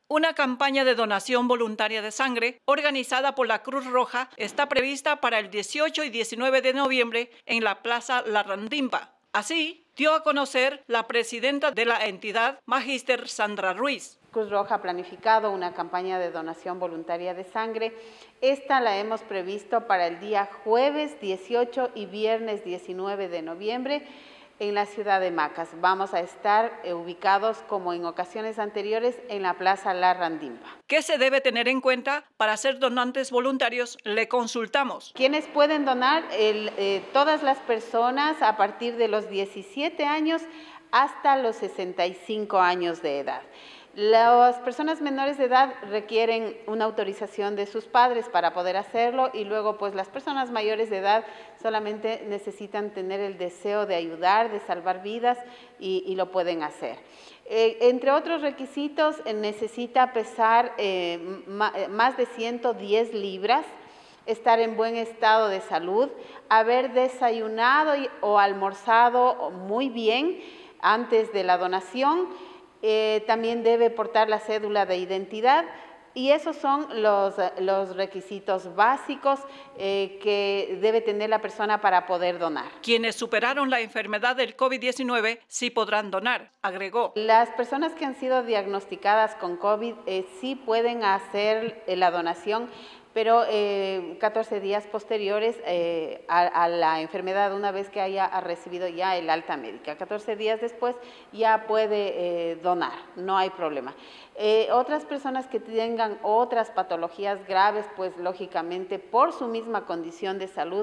Una campaña de donación voluntaria de sangre organizada por la Cruz Roja está prevista para el 18 y 19 de noviembre en la Plaza Larrandimpa. Así, dio a conocer la presidenta de la entidad, Magíster Sandra Ruiz. Cruz Roja ha planificado una campaña de donación voluntaria de sangre. Esta la hemos previsto para el día jueves 18 y viernes 19 de noviembre en la ciudad de Macas. Vamos a estar ubicados, como en ocasiones anteriores, en la Plaza Larrandimpa. ¿Qué se debe tener en cuenta para ser donantes voluntarios? Le consultamos. ¿Quiénes pueden donar? Todas las personas a partir de los 17 años hasta los 65 años de edad. Las personas menores de edad requieren una autorización de sus padres para poder hacerlo, y luego pues las personas mayores de edad solamente necesitan tener el deseo de ayudar, de salvar vidas, y lo pueden hacer. Entre otros requisitos, necesita pesar más de 110 libras, estar en buen estado de salud, haber desayunado o almorzado muy bien antes de la donación. También debe portar la cédula de identidad, y esos son los requisitos básicos que debe tener la persona para poder donar. Quienes superaron la enfermedad del COVID-19 sí podrán donar, agregó. Las personas que han sido diagnosticadas con COVID sí pueden hacer la donación, pero 14 días posteriores a la enfermedad, una vez que haya recibido ya el alta médica. 14 días después ya puede donar, no hay problema. Otras personas que tengan otras patologías graves, pues lógicamente por su misma condición de salud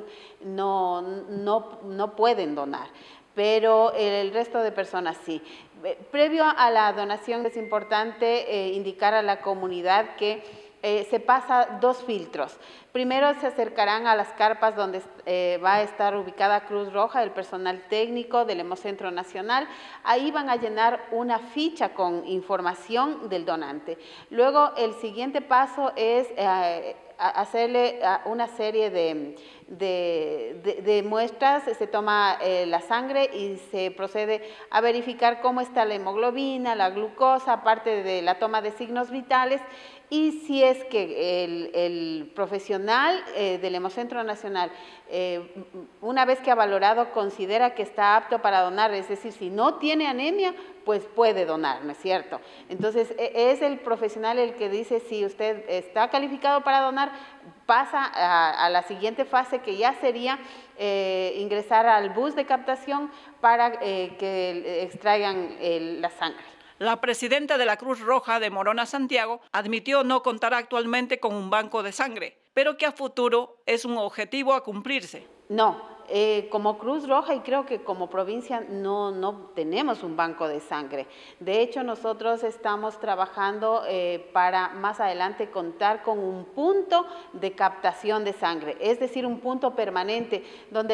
no pueden donar, pero el resto de personas sí. Previo a la donación es importante indicar a la comunidad que se pasa 2 filtros. Primero se acercarán a las carpas donde va a estar ubicada Cruz Roja, el personal técnico del Hemocentro Nacional. Ahí van a llenar una ficha con información del donante. Luego el siguiente paso es hacerle una serie de muestras. Se toma la sangre y se procede a verificar cómo está la hemoglobina, la glucosa, aparte de la toma de signos vitales. Y si es que el profesional del Hemocentro Nacional, una vez que ha valorado, considera que está apto para donar, es decir, si no tiene anemia, pues puede donar, ¿no es cierto? Entonces, es el profesional el que dice si usted está calificado para donar, pasa a la siguiente fase, que ya sería ingresar al bus de captación para que extraigan la sangre. La presidenta de la Cruz Roja de Morona, Santiago, admitió no contar actualmente con un banco de sangre, pero que a futuro es un objetivo a cumplirse. No. Como Cruz Roja, y creo que como provincia no tenemos un banco de sangre. De hecho, nosotros estamos trabajando para más adelante contar con un punto de captación de sangre, es decir, un punto permanente donde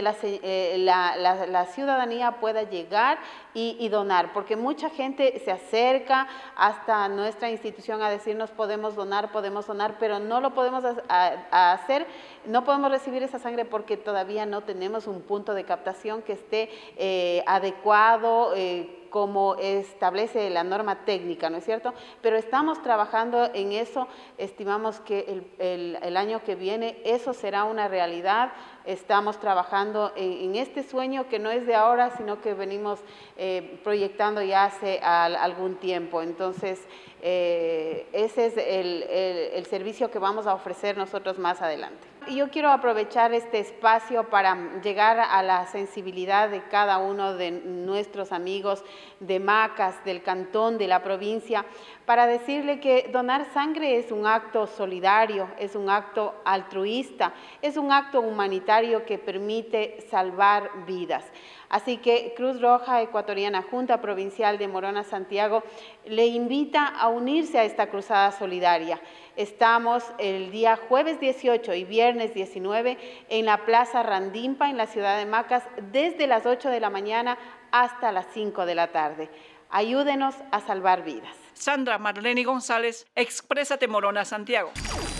la ciudadanía pueda llegar y donar, porque mucha gente se acerca hasta nuestra institución a decirnos podemos donar, pero no lo podemos hacer, no podemos recibir esa sangre porque todavía no tenemos un punto de captación que esté adecuado, como establece la norma técnica, ¿no es cierto? Pero estamos trabajando en eso, estimamos que el año que viene eso será una realidad. Estamos trabajando en este sueño que no es de ahora, sino que venimos proyectando ya hace algún tiempo. Entonces, ese es el servicio que vamos a ofrecer nosotros más adelante. Yo quiero aprovechar este espacio para llegar a la sensibilidad de cada uno de nuestros amigos de Macas, del cantón, de la provincia, para decirle que donar sangre es un acto solidario, es un acto altruista, es un acto humanitario que permite salvar vidas. Así que Cruz Roja Ecuatoriana, Junta Provincial de Morona, Santiago, le invita a unirse a esta cruzada solidaria. Estamos el día jueves 18 y viernes 19 en la Plaza Randimpa, en la ciudad de Macas, desde las 8 de la mañana hasta las 5 de la tarde. Ayúdenos a salvar vidas. Sandra Marlene González, Exprésate Morona, Santiago.